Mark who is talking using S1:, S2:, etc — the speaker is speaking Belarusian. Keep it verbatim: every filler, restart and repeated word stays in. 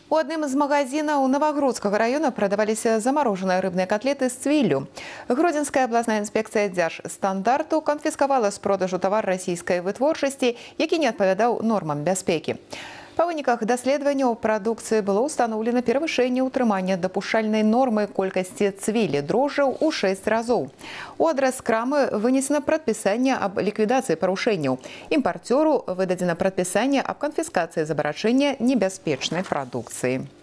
S1: У адным з магазинаў Новогрудскага района прадаваліся замарожаныя рыбныя котлеты з цвіллю. Гродзенская абласная інспекцыя дзяржстандарту канфіскавала з продажу тавар расійскай вытворчасці, які не адпавядаў нормам бяспекі. Па выніках даследаванняў прадукцыі было ўстаноўлена перавышэнне ўтрымання дапушчальнай нормы колькасці цвілі дрожжаў у шэсць разоў. У адрас крамы вынесена прадпісанне аб ліквідацыі парушэнняў. Імпарцёру выдадзена прадпісанне аб канфіскацыі забарачэння небяспечнай прадукцыі.